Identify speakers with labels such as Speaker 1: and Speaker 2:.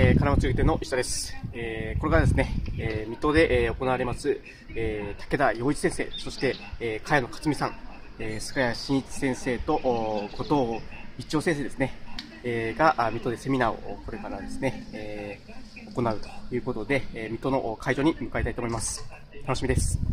Speaker 1: 金町売店の石田です。これからですね、水戸で、行われます、武田洋一先生、そして、茅野克美さん、菅谷真一先生と後藤一郎先生ですね、が水戸でセミナーをこれからですね、行うということで、水戸の会場に向かいたいと思います。楽しみです。